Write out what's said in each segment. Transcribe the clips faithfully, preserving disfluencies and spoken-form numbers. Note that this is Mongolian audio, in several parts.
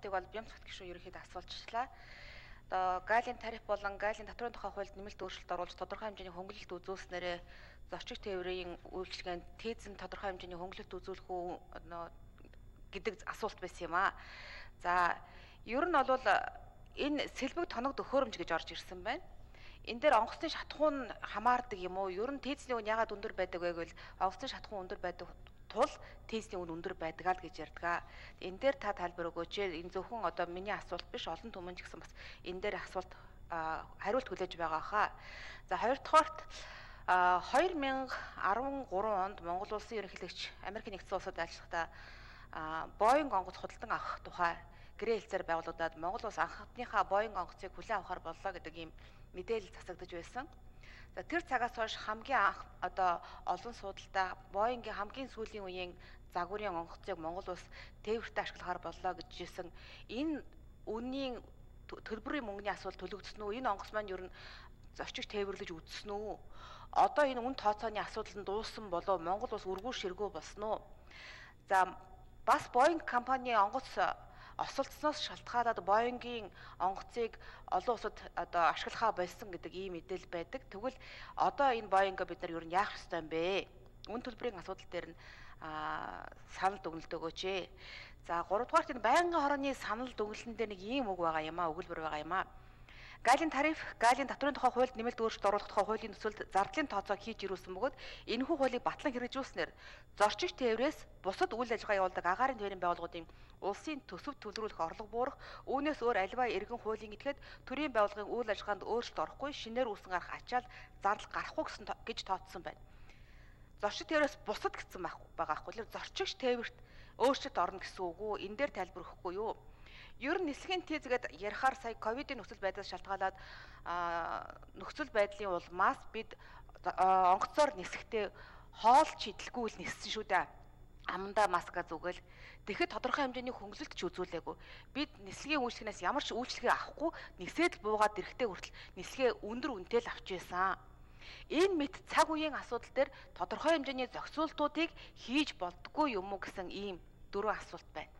асуултыг бол Бямцгт гишүүн ерөнхийдөө асуулчлаа. Одоо галийн тариф болон галийн татврын тухай хуульд нэмэлт өөрчлөлт оруулж тодорхой хэмжээний хөнгөлөлт үзүүлснээрээ зорчигч тээврийн үйлчилгээнд тээзэн тодорхой хэмжээний хөнгөлөлт үзүүлэх үү гэдэг асуулт байсан юм аа. За ер нь бол энэ сэлбэг тоног төхөөрөмж гэж орж ирсэн байна. Энэ дээр онгоцны шатхуун хамаардаг юм уу? Ер нь тээзний үн ягаад өндөр байдаг вэ гэвэл онгоцны шатхуун өндөр байдаг тул тээзний үн өндөр байдаг л гэж ярьдаг. Энэ дээр та тайлбар өгөөч. Энэ зөвхөн одоо миний асуулт биш, олон түмэн ч гэсэн бас энэ дээр асуулт хариулт хүлээж байгаа хаа. За хоёр дахьт хоёр мянга арван гурван онд Монгол улсын ерөнхийлөгч Америк нэгдсэн улсад ажиллахдаа Боинг онгоц худалдан авах тухай гэрээ хэлцээр байгуулагдаад Монгол улс анхныхаа Боинг онгоцыг хүлээн авахар боллоо гэдэг ийм мэдээлэл засагдж байсан. За тэр цагаас хойш хамгийн анх одоо олон суудалтай Боингийн хамгийн сүүлийн үеийн загварын онгоцыг Монгол улс тээвэртээ ашиглахаар боллоо гэж хэлсэн. Энэ үнийн төлбөрийн мөнгөний асуулт төлөгдсөн үү? Энэ онгоц маань ер нь зорчигч тээвэрлэж үзсэн үү? Одоо энэ үн тооцооны асуудал нь дууссан болов Монгол улс үргүү ширгүү болсон уу? За бас Боинг компани онгоц осолдсноос шалтгаалаад Боингийн онгоцыг олон улсад одоо ашиглахаа болсон гэдэг ийм мэдээлэл байдаг. Тэгвэл одоо энэ Боинго бид нар ер нь яах ёстой юм бэ? Үн төлбөрийн асуудал дээр нь санал дүгнэлт өгөөч ээ. За гурав дахь энэ байнгын хорооны санал дүгнэлтэн дээр нэг ийм үг байгаа юм аа, өгүүлбэр байгаа юм аа. Галийн тариф, галийн татврын тухай хуульд нэмэлт өөрчлөлт оруулах тухай хуулийн төсөлд зардлын тооцоог хийж ирүүлсэн бөгөөд энэхүү хуулийг батлан хэрэгжүүлснээр зорчигч тээврээс бусад үйл ажиллагаа явуулдаг агаарын тээврийн байгууллагуудын улсын төсөв төлрүүлэх орлого буурах, үүнээс өөр аливаа иргэн хуулийн этгээд төрийн байгууллагын үйл ажиллагаанд өөрчлөлт орохгүй, шинээр үүсэн гарах ачаал зардал гарахгүй гэсэн гэж тооцсон байна. Зорчигч тээврээс бусад гэсэн байгаа байхгүй л зорчигч тээвэрт өөрчлөлт орно гэсэн үг үү? Энэ дээр тайлбар өгөхгүй юу? Ер нь нислэгийн тээзгээд ярихаар сая ковидын нөхцөл байдлаас шалтгаалаад нөхцөл байдлын улмаас бид онгоцоор нисэхдээ хоол чидлэхгүй л ниссэн шүү дээ. Амандаа маска зүгэл. Тэгэхэд тодорхой хэмжээний хөнгөлөлт ч үзүүлээгүй. Бид нислэгийн үйлчлэгнээс ямар ч үйлчлэгээ авахгүй нисээд л буугаад ирэхдээ хүртэл нислэгээ өндөр үнэтэй л авч байсан. Энэ мэт цаг үеийн асуудал дээр тодорхой хэмжээний зохицуултуудыг хийж болдгоо юм уу гэсэн ийм дөрвөн асуулт байна.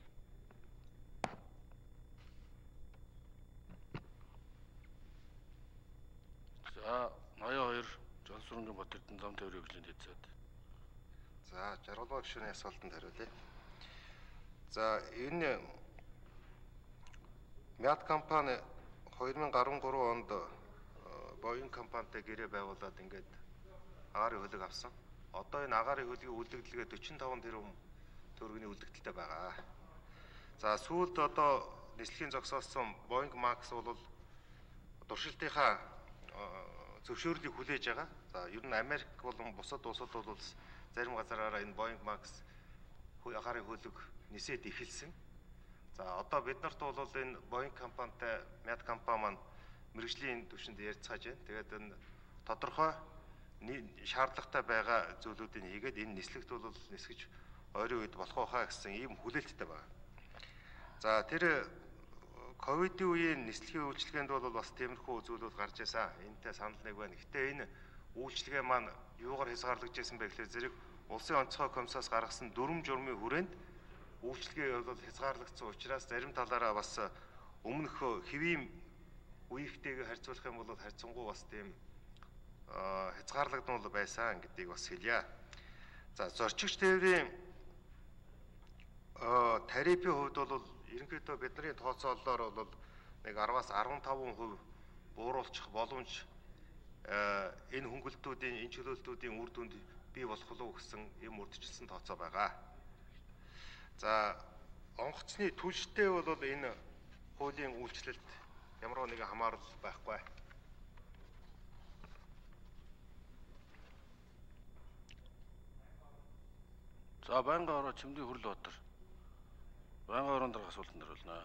За ноён хоёр Жансүрэнгийн бот эрдэнэ зам тээврийн хөгжлийн тээцээд. За жаргалмаа гишүүний асуултанд хариулъя. За энэ Мяд компани хоёр мянга арван гурван онд Боинг компанитай гэрээ байгуулад ингээд агаарын хөлөг авсан. Одоо энэ агаарын хөлгийн үлдэгдэлгээ дөрвөн и таван тэрбум төгрөгийн үлдэгдэлтэй байгаа. За сүүлд одоо нислэгийн зогсоосон Боинг Макс бол туршилтынхаа зөвшөөрлийг хүлээж байгаа. За ер нь Америк болон бусад улсууд бол зарим газараараа энэ Боинг Макс агаарын хөлөг нисээд эхэлсэн. За одоо бид нарт бол энэ Боинг компанитай Мяд компани маань мэргэжлийн түвшинд ярилцгааж байна. Тэгээд энэ тодорхой шаардлагатай байгаа зүйлүүдийг хийгээд энэ нислэгт бол нисгэж ойрын үед болох байхаа гэсэн ийм хүлээлттэй байна. За тэр ковидын үеийн нислэгийн үйлчилгээнд бол бас тиймэрхүү зүйлүүд гарч ирсэн. Энэтэй санал нэг байна. Гэтэ энэ үйлчилгээ маань юугаар хязгаарлагдажсэн бэ гэхээр зэрэг улсын онцгой комиссаас гаргасан дүрм журмын хүрээнд үйлчилгээ бол хязгаарлагдсан учраас зарим талаараа бас өмнөх хэвийн үеийнхтэйгээ харьцуулах юм бол харьцангуй бас тийм хязгаарлагдмал байсан гэдгийг бас хэлье. За зорчигч тээврийн тарифын хувьд бол ерөнхийдөө бидний тооцоололоор бол нэг араваас арван таван хувь бууруулчих боломж энэ хөнгөлтүүдийн энэ чөлөөлтүүдийн үр дүнд бий болох уу гэсэн юм урьдчилсан тооцоо байгаа. За онгоцны түлштэй бол энэ хуулийн үйлчлэлд ямар нэгэн хамаарал байхгүй. За байнгын хороо Чимдийн Хүрэл Батар. Байнгын хороонд дарах асуултанд хариулна.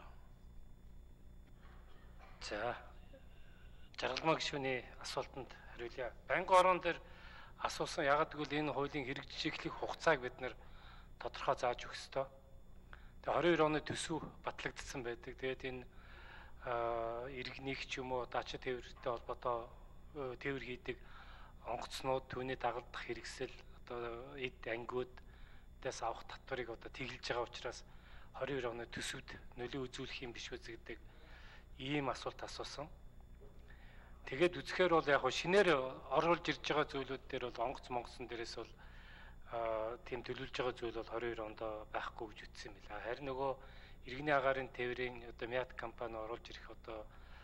За жаргалмаа гишүүний асуултанд хариулъя. Байнгын хороон дээр асуусан ягаад гэвэл энэ хуулийн хэрэгжиж эхлэх хугацааг бид нэр тодорхой зааж өгөх ёстой. Тэгээ хорин хоёр оны төсөв батлагдсан байдаг. Тэгээд энэ иргэнийх ч юм уу даачид тээвэртэй холбоотой тээвэр хийдэг онгоцнууд түүний дагалдах хэрэгсэл одоо эд ангиудаас авах татварыг одоо тэглэж байгаа учраас двадцать двадцать оны төсөвд нөлөө үзүүлэх юм биш үү гэдэг ийм асуулт асуусан. Тэгээд үзэхээр бол яг шинээр оруулж ирж байгаа зүйлүүд дээр бол онгоц монгоцсон дээрээс бол тийм төлөвлөж байгаа зүйл бол двадцать двадцать онд байхгүй гэж үтсэн юм байна. Харин нөгөө иргэний агаарын тээврийн одоо Мят компани оруулж ирэх одоо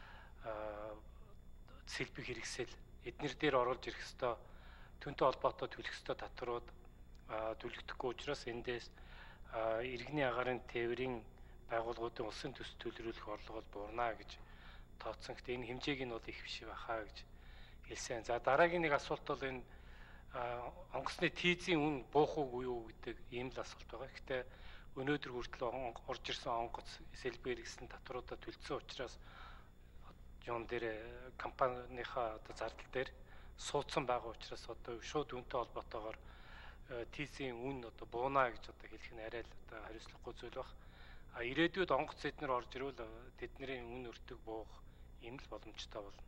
сэлбэг хэрэгсэл эднэр дээр оруулж ирэх ёстой түүнтэй холбоотой төлөх ёстой татварууд төлөгдөхгүй учраас эндээс иргэний агаарын тээврийн байгууллагуудын улсын төс төлрүүлэх орлого бол буурна гэж тооцсон. Гэхдээ энэ хэмжээг нь бол их биш байхаа гэж хэлсэн. За дараагийн нэг асуулт бол энэ онгоцны тийзийн үн буух уу юу гэдэг ийм л асуулт байгаа. Гэхдээ өнөөдөр хүртэл орж ирсэн онгоц сэлбэг хэрэгслийн татваруудаа төлсөн учраас юун дээр компанийнхаа одоо зардал дээр суудсан байгаа учраас одоо шууд үнэтэй холбоотойгоор тийзийн үн одоо буунаа гэж одоо хэлэх нь арай л одоо хариуцлагагүй зүйл баг. А ирээдүйд онгоц эднэр орж ирвэл тэдний үн өртөг буух юм л боломжтой болно.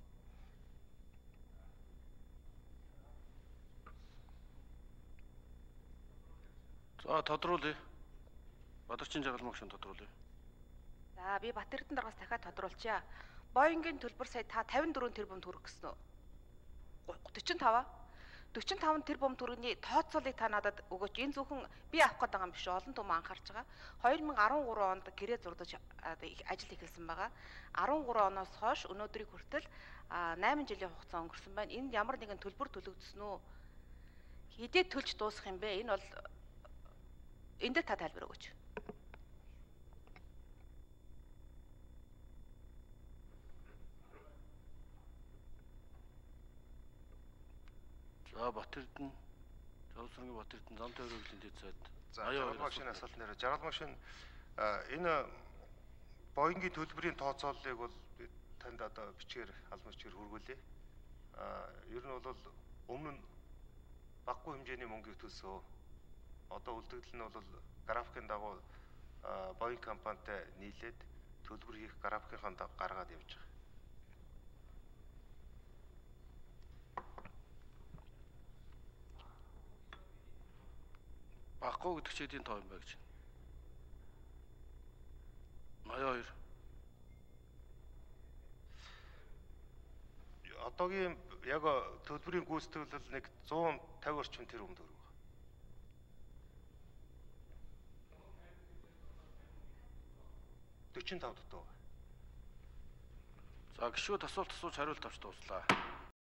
За тодруулъя. Бадарчин Жагалмагшин тодруулъя. За би Бат Эрдэнэ даргаас дахиад тодруулчаа. Боингийн төлбөр сая та тавин дөрвөн тэрбум төгрөг гэсэн үү? forty-five forty-five тэрбум төгрөгийн тооцоолыг та надад өгөөч. Энэ зөвхөн би авах гэдэг юм биш, олон том анхаарч байгаа. twenty13 онд гэрээ зурдаж ажил эхэлсэн байгаа.13 оноос хойш өнөөдрийг хүртэл nine жилийн хугацаа өнгөрсөн байна. Энд ямар нэгэн төлбөр төлөгдсөн үү? Хэдий төлж дуусах юм бэ? Энэ бол энд дээр та тайлбар өгөөч. За Бат Эрдэнэ, Жавсрынгийн Бат Эрдэнэ зам тээврийн хөдөлгөөний дэд сайд. За Жагалмагшин асуулт нэрэ. Жагалмагшин энэ Боингийн төлбөрийн тооцооллыг бол би танд одоо бичгээр албан бичгээр хүргүүлье. А ер нь бол өмнө нь баггүй хэмжээний мөнгийг төлсөө. Одоо үлдэгдэл нь бол графикын дагуу Боинг компанитай нийлээд төлбөр хийх графикын гаргаад явж байгаа. Баггүй гэдэг чинь эдийн тоо юм байна гэж. ninety-two. Одоогийн яг төлбөрийн гүйцэтгэл нэг one fifty орчим тэрбум төгрөг. forty-five дутуу. За гişүүд асуулт асууж хариулт авч дууслаа.